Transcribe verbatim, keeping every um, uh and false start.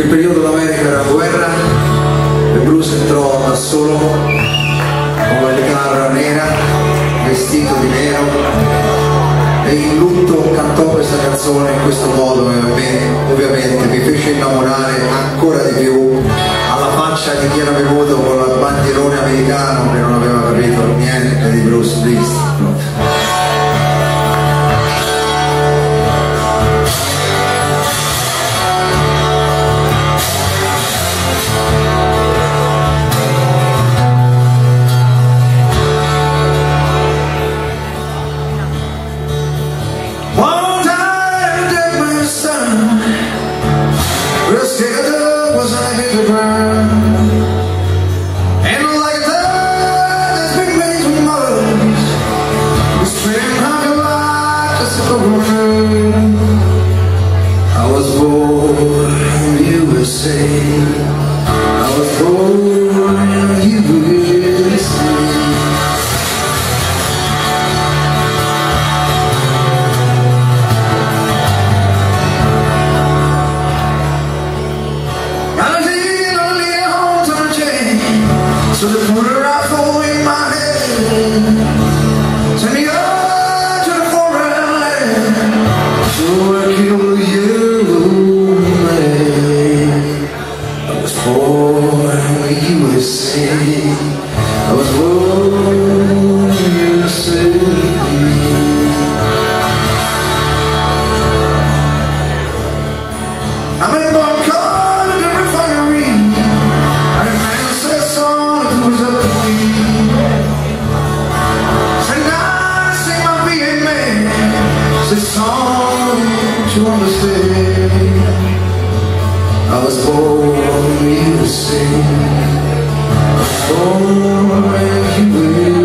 quel periodo l'America era guerra, e Bruce entrò da solo con la chitarra nera, vestito di nero, e in lutto cantò questa canzone in questo modo, e a me ovviamente mi fece innamorare ancora di più, alla faccia di chi era venuto con la bandierone americano che non aveva capito niente di Bruce Springsteen. I was born in U S A. I was born in U S A. So they put a rifle in my head, send me out to the foreign land, so I kill you, man. I was born in U S A. I was born in U S A. I'm in one car in the refinery. I remember that song that was up to me. And I sing my being man. It's a song to understand. I was born in U S A. I was born in U S A.